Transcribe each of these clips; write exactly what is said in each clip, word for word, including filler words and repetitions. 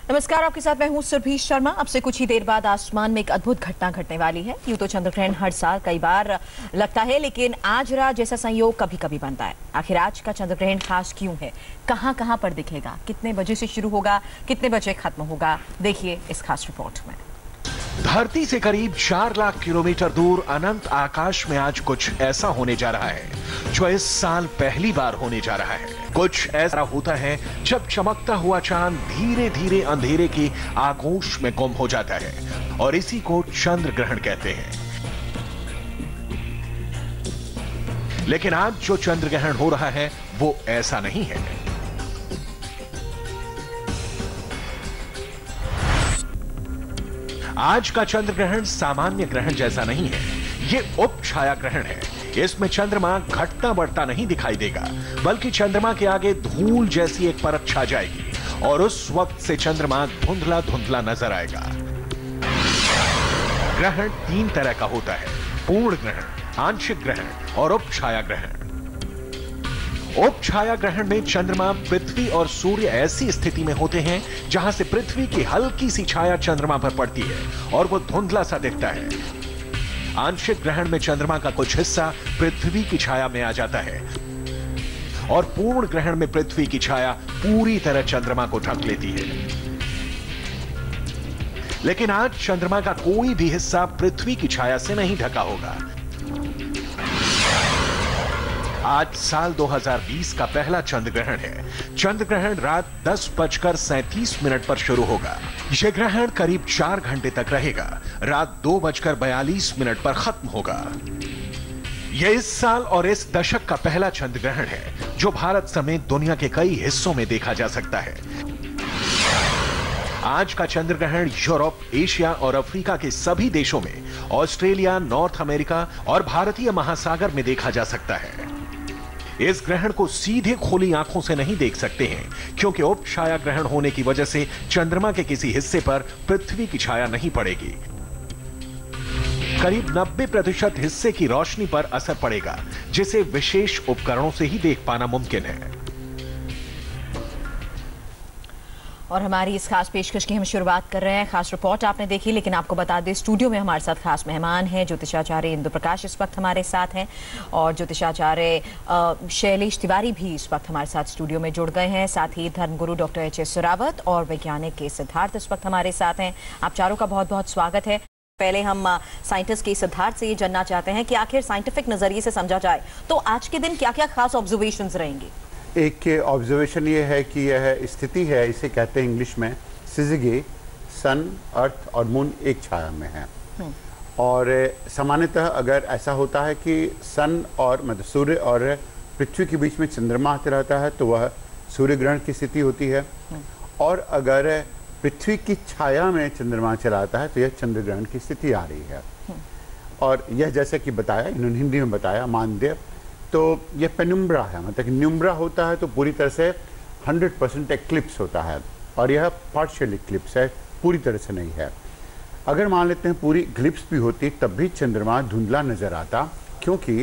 नमस्कार, आपके साथ मैं हूं सुरभि शर्मा। अब से कुछ ही देर बाद आसमान में एक अद्भुत घटना घटने वाली है। यूं तो चंद्रग्रहण हर साल कई बार लगता है, लेकिन आज रात जैसा संयोग कभी कभी बनता है। आखिर आज का चंद्रग्रहण खास क्यों है, कहां कहां पर दिखेगा, कितने बजे से शुरू होगा, कितने बजे खत्म होगा, देखिए इस खास रिपोर्ट में। धरती से करीब चार लाख किलोमीटर दूर अनंत आकाश में आज कुछ ऐसा होने जा रहा है जो इस साल पहली बार होने जा रहा है। कुछ ऐसा होता है जब चमकता हुआ चांद धीरे धीरे अंधेरे की आगोश में गुम हो जाता है और इसी को चंद्र ग्रहण कहते हैं। लेकिन आज जो चंद्र ग्रहण हो रहा है वो ऐसा नहीं है। आज का चंद्र ग्रहण सामान्य ग्रहण जैसा नहीं है, ये उप छाया ग्रहण है। इसमें चंद्रमा घटता बढ़ता नहीं दिखाई देगा, बल्कि चंद्रमा के आगे धूल जैसी एक परत छा जाएगी और उस वक्त से चंद्रमा धुंधला धुंधला नजर आएगा। ग्रहण तीन तरह का होता है: पूर्ण ग्रहण, आंशिक ग्रहण और उप छाया ग्रहण। उप छाया ग्रहण में चंद्रमा, पृथ्वी और सूर्य ऐसी स्थिति में होते हैं जहां से पृथ्वी की हल्की सी छाया चंद्रमा पर पड़ती है और वो धुंधला सा दिखता है। आंशिक ग्रहण में चंद्रमा का कुछ हिस्सा पृथ्वी की छाया में आ जाता है और पूर्ण ग्रहण में पृथ्वी की छाया पूरी तरह चंद्रमा को ढक लेती है। लेकिन आज चंद्रमा का कोई भी हिस्सा पृथ्वी की छाया से नहीं ढका होगा। आज साल दो हज़ार बीस का पहला चंद्र ग्रहण है। चंद्र ग्रहण रात दस बजकर सैंतीस मिनट पर शुरू होगा। यह ग्रहण करीब चार घंटे तक रहेगा। रात दो बजकर बयालीस मिनट पर खत्म होगा। यह इस साल और इस दशक का पहला चंद्र ग्रहण है जो भारत समेत दुनिया के कई हिस्सों में देखा जा सकता है। आज का चंद्र ग्रहण यूरोप, एशिया और अफ्रीका के सभी देशों में, ऑस्ट्रेलिया, नॉर्थ अमेरिका और भारतीय महासागर में देखा जा सकता है। इस ग्रहण को सीधे खुली आंखों से नहीं देख सकते हैं, क्योंकि उप छाया ग्रहण होने की वजह से चंद्रमा के किसी हिस्से पर पृथ्वी की छाया नहीं पड़ेगी। करीब नब्बे प्रतिशत हिस्से की रोशनी पर असर पड़ेगा, जिसे विशेष उपकरणों से ही देख पाना मुमकिन है। और हमारी इस खास पेशकश की हम शुरुआत कर रहे हैं। खास रिपोर्ट आपने देखी, लेकिन आपको बता दें स्टूडियो में हमारे साथ खास मेहमान हैं। ज्योतिषाचार्य इंदु प्रकाश इस वक्त हमारे साथ हैं और ज्योतिषाचार्य शैलेश तिवारी भी इस वक्त हमारे साथ स्टूडियो में जुड़ गए हैं। साथ ही धर्मगुरु डॉक्टर एच एस सुरावत और वैज्ञानिक के सिद्धार्थ इस वक्त हमारे साथ हैं। आप चारों का बहुत बहुत स्वागत है। पहले हम साइंटिस्ट के सिद्धार्थ से ये जानना चाहते हैं कि आखिर साइंटिफिक नजरिए से समझा जाए तो आज के दिन क्या क्या खास ऑब्जर्वेशंस रहेंगे। एक ऑब्जर्वेशन ये है कि यह स्थिति है, इसे कहते हैं इंग्लिश में सिजिगे, सन, अर्थ और मून एक छाया में है। और सामान्यतः अगर ऐसा होता है कि सन और मतलब सूर्य और पृथ्वी के बीच में चंद्रमा आते रहता है तो वह सूर्य ग्रहण की स्थिति होती है। और अगर पृथ्वी की छाया में चंद्रमा चला आता है तो यह चंद्र ग्रहण की स्थिति आ रही है। और यह जैसे कि बताया, इन्होंने हिंदी में बताया, मानदेय, तो यह पेनुम्ब्रा है। मतलब कि न्यूम्ब्रा होता है तो पूरी तरह से हंड्रेड परसेंट एक्लिप्स होता है और यह पार्शियल एक्लिप्स है, पूरी तरह से नहीं है। अगर मान लेते हैं पूरी ग्लिप्स भी होती तब भी चंद्रमा धुंधला नजर आता, क्योंकि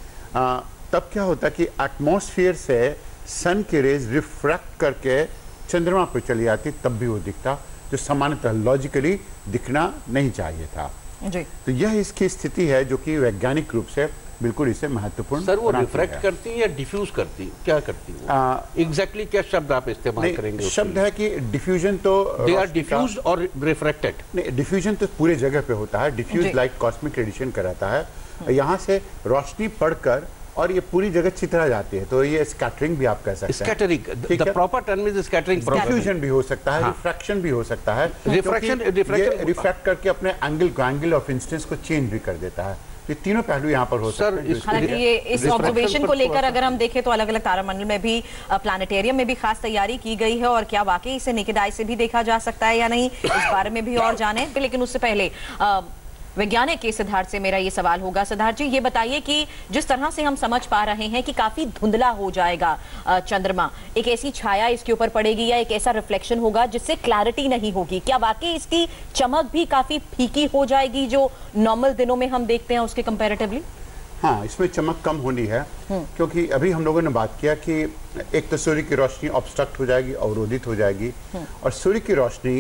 आ, तब क्या होता कि एटमॉस्फेयर से सन की रेज रिफ्रैक्ट करके चंद्रमा पर चली आती, तब भी वो दिखता, जो सामान्यतः लॉजिकली दिखना नहीं चाहिए था जी। तो यह इसकी स्थिति है जो कि वैज्ञानिक रूप से बिल्कुल इसे महत्वपूर्ण। सर वो रिफ्रैक्ट करती है या डिफ्यूज करती है, क्या करती है एग्जैक्टली exactly क्या शब्द आप इस्तेमाल करेंगे? शब्द है कि डिफ्यूजन तो दे आर डिफ्यूज और रिफ्रैक्टेड। नहीं, डिफ्यूजन तो पूरे जगह पे होता है। डिफ्यूज लाइक कॉस्मिक रेडिएशन कराता है, यहाँ से रोशनी पड़कर और ये पूरी जगह चितरा जाती है, तो ये स्कैटरिंग भी आप कह सकते हैं। Scattering, the proper term is scattering. Diffusion भी हो सकता है, रिफ्रैक्शन भी हो सकता है। रिफ्रैक्शन रिफ्रैक्ट करके अपने एंगल एंगल ऑफ इंसिडेंस को चेंज भी कर देता है। ये तीनों पहलू यहाँ पर हो सकते हैं। हालांकि ये इस ऑब्जर्वेशन को लेकर अगर हम देखें तो अलग अलग तारामंडल में भी, प्लानेटेरियम में भी खास तैयारी की गई है और क्या वाकई इसे नेकेड आई से भी देखा जा सकता है या नहीं, इस बारे में भी और जाने। लेकिन उससे पहले वैज्ञानिक के सिद्धार्थ से मेरा ये सवाल होगा। सिद्धार्थ जी, ये बताइए कि जिस तरह से हम समझ पा रहे हैं कि काफी धुंधला हो जाएगा चंद्रमा, एक ऐसी छाया इसके ऊपर पड़ेगी या एक ऐसा रिफ्लेक्शन होगा जिससे क्लैरिटी नहीं होगी, क्या वाकई इसकी चमक भी काफी फीकी हो जाएगी जो नॉर्मल दिनों में हम देखते हैं उसके कंपैरेटिवली? हाँ, इसमें चमक कम होनी है, क्योंकि अभी हम लोगों ने बात किया कि एक तो सूर्य की रोशनी ऑब्स्ट्रक्ट हो जाएगी, अवरोधित हो जाएगी, और सूर्य की रोशनी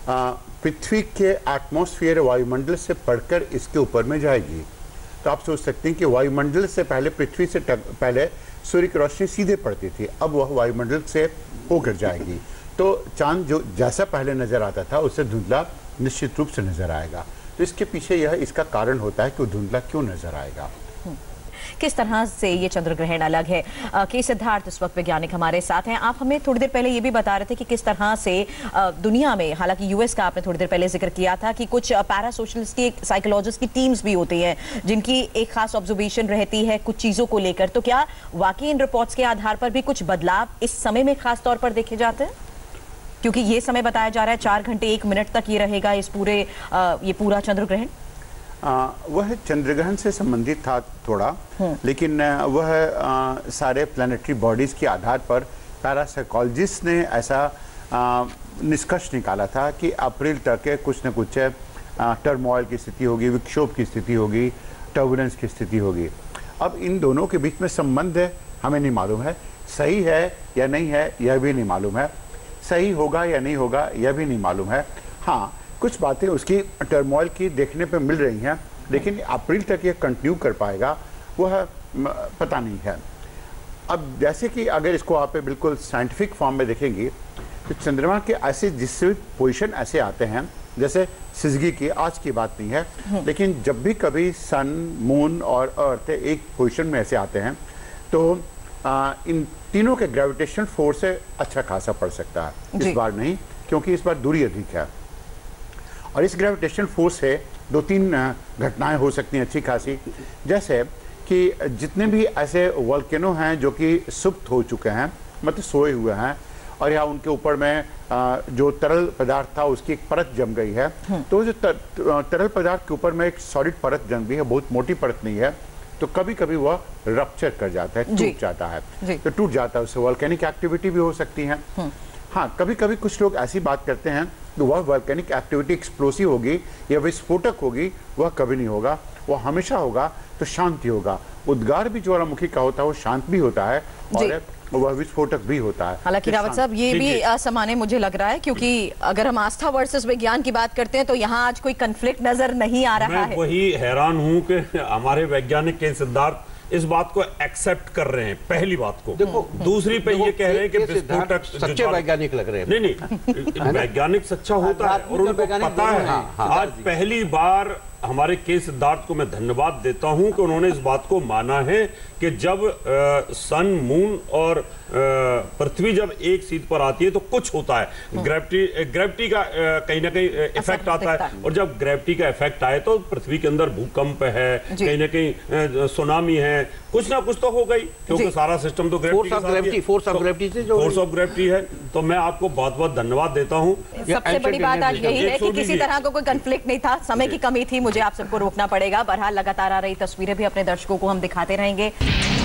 पृथ्वी के एटमॉस्फेयर वायुमंडल से पढ़कर इसके ऊपर में जाएगी। तो आप सोच सकते हैं कि वायुमंडल से पहले, पृथ्वी से पहले सूर्य की रोशनी सीधे पड़ती थी, अब वह वायुमंडल से होकर जाएगी। तो चांद जो जैसा पहले नजर आता था उससे धुंधला निश्चित रूप से नजर आएगा। तो इसके पीछे यह इसका कारण होता है कि वो धुंधला क्यों नजर आएगा। किस तरह से ये चंद्र ग्रहण अलग है। के सिद्धार्थ इस वक्त वैज्ञानिक हमारे साथ हैं। आप हमें थोड़ी देर पहले ये भी बता रहे थे कि किस तरह से दुनिया में, हालांकि यूएस का आपने थोड़ी देर पहले जिक्र किया था कि कुछ पैरा सोशलिस्ट की, साइकोलॉजिस्ट की टीम्स भी होती हैं जिनकी एक खास ऑब्जर्वेशन रहती है कुछ चीजों को लेकर। तो क्या वाकई इन रिपोर्ट्स के आधार पर भी कुछ बदलाव इस समय में खास तौर पर देखे जाते हैं? क्योंकि ये समय बताया जा रहा है चार घंटे एक मिनट तक ये रहेगा, इस पूरे ये पूरा चंद्र ग्रहण। आ, वह चंद्रग्रहण से संबंधित था थोड़ा, लेकिन वह आ, सारे प्लैनेटरी बॉडीज के आधार पर पैरासाइकोलॉजिस्ट ने ऐसा निष्कर्ष निकाला था कि अप्रैल तक कुछ न कुछ टर्मोइल की स्थिति होगी, विक्षोभ की स्थिति होगी, टर्बुलेंस की स्थिति होगी। अब इन दोनों के बीच में संबंध हमें नहीं मालूम है, सही है या नहीं है यह भी नहीं मालूम है, सही होगा या नहीं होगा यह भी नहीं मालूम है। हाँ, कुछ बातें उसकी टर्मोइल की देखने पे मिल रही हैं, लेकिन अप्रैल तक ये कंटिन्यू कर पाएगा वह पता नहीं है। अब जैसे कि अगर इसको आप बिल्कुल साइंटिफिक फॉर्म में देखेंगे तो चंद्रमा के ऐसे जिससे पोजीशन ऐसे आते हैं, जैसे सिजगी की, आज की बात नहीं है, लेकिन जब भी कभी सन, मून और अर्थ एक पोजीशन में ऐसे आते हैं तो आ, इन तीनों के ग्रेविटेशन फोर्स से अच्छा खासा पड़ सकता है। इस बार नहीं, क्योंकि इस बार दूरी अधिक है, और इस ग्रेविटेशन फोर्स से दो तीन घटनाएं हो सकती हैं अच्छी खासी। जैसे कि जितने भी ऐसे वोल्केनो हैं जो कि सुप्त हो चुके हैं, मतलब सोए हुए हैं, और यहाँ उनके ऊपर में जो तरल पदार्थ था उसकी एक परत जम गई है, तो जो तरल पदार्थ के ऊपर में एक सॉलिड परत जम गई है, बहुत मोटी परत नहीं है, तो कभी कभी वह रप्चर कर जाता है, टूट जाता है। तो टूट जाता है, उससे वोल्केनिक एक्टिविटी भी हो सकती है। हाँ, कभी कभी कुछ लोग ऐसी बात करते हैं कि वह वोल्केनिक एक्टिविटी एक्सप्लोसिव होगी या विस्फोटक होगी, वह कभी नहीं होगा, वह हमेशा होगा तो शांति होगा। उद्गार भी ज्वालामुखी का होता है, वो शांत भी होता है और वह विस्फोटक भी होता है। हालांकि रावत साहब ये भी असमान्य मुझे लग रहा है, क्योंकि अगर हम आस्था वर्सेस विज्ञान की बात करते हैं तो यहाँ आज कोई कंफ्लिक्ट नजर नहीं आ रहा है। मैं वही हैरान हूँ कि हमारे वैज्ञानिक के सिद्धार्थ इस बात को एक्सेप्ट कर रहे हैं, पहली बात को। देखो, दूसरी पे ये कह रहे हैं कि विस्फोटक सच्चे वैज्ञानिक लग रहे हैं। नहीं नहीं, वैज्ञानिक सच्चा होता है और उनको पता है। आज पहली बार हमारे के सिद्धार्थ को मैं धन्यवाद देता हूं कि उन्होंने इस बात को माना है कि जब आ, सन, मून और पृथ्वी जब एक सीध पर आती है तो कुछ होता है, ग्रेविटी ग्रेविटी का कहीं ना कहीं इफेक्ट आता है, और जब ग्रेविटी का इफेक्ट आए तो पृथ्वी के अंदर भूकंप है, कहीं ना कहीं सुनामी है, कुछ ना कुछ तो हो गई, क्योंकि सारा सिस्टम तो force of gravity force of gravity से जो फोर्स ऑफ ग्रेविटी है। तो मैं आपको बहुत बहुत धन्यवाद देता हूँ। सबसे बड़ी बात आज यही है कि किसी तरह का कोई कंफ्लिक्ट नहीं था, समय की कमी थी, मुझे आप सबको रोकना पड़ेगा। बहरहाल लगातार आ रही तस्वीरें भी अपने दर्शकों को हम दिखाते रहेंगे।